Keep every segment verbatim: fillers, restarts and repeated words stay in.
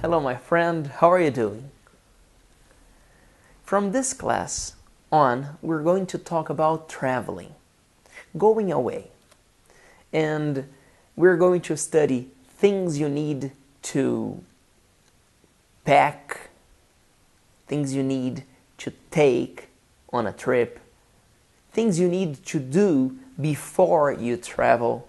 Hello my friend, how are you doing? From this class on, we're going to talk about traveling, going away. And we're going to study things you need to pack, things you need to take on a trip, things you need to do before you travel,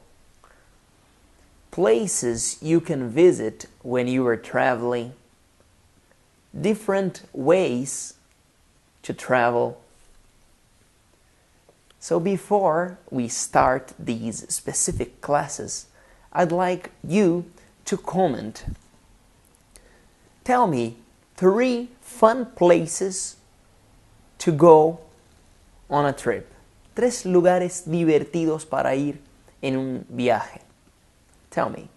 places you can visit when you are traveling, different ways to travel. So before we start these specific classes, I'd like you to comment. Tell me three fun places to go on a trip. Tres lugares divertidos para ir en un viaje. Tell me.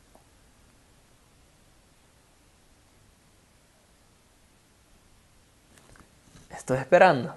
Estoy esperando.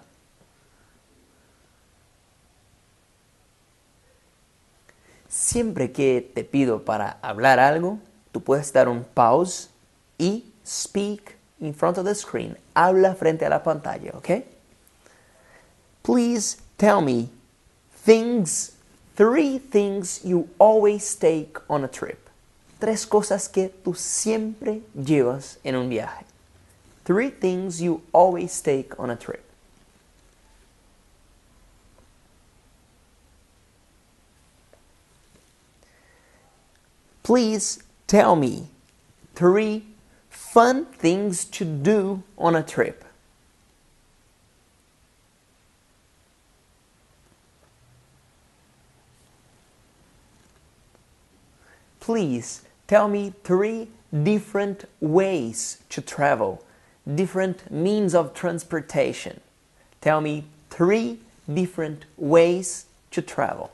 Siempre que te pido para hablar algo, tú puedes dar un pause y speak in front of the screen. Habla frente a la pantalla, ¿ok? Please tell me things, three things you always take on a trip. Tres cosas que tú siempre llevas en un viaje. Three things you always take on a trip. Please tell me three fun things to do on a trip. Please tell me three different ways to travel, different means of transportation. Tell me three different ways to travel.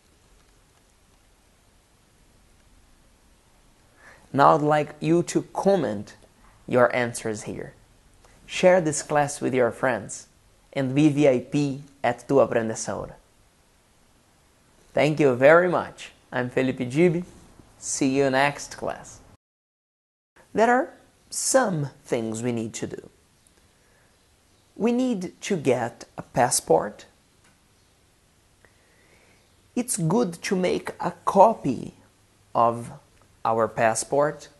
Now I'd like you to comment your answers here. Share this class with your friends and be V I P at Tu Aprendes Ahora. Thank you very much. I'm Felipe Gibi. See you next class. There are some things we need to do. We need to get a passport. It's good to make a copy of our passport